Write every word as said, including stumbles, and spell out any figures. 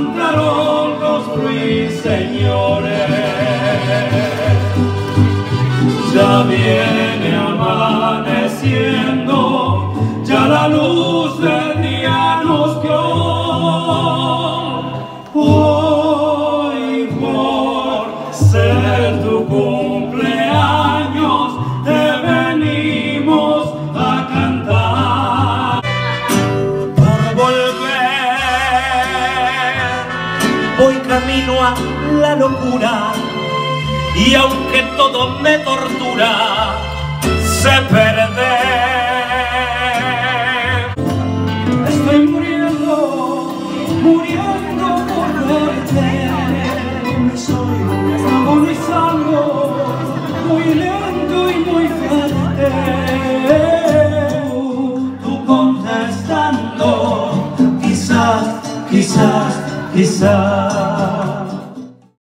cantaron los ruiseñores. Ya viene amaneciendo, ya la luz del día nos dio. Hoy por ser tu cumpleaños te venimos a cantar. Por volver voy camino a la locura, y aunque todo me tortura, sé perder. Estoy muriendo, muriendo por verte. Soy agonizando, muy lento y muy fuerte. Tú contestando, quizás, quizás, quizás.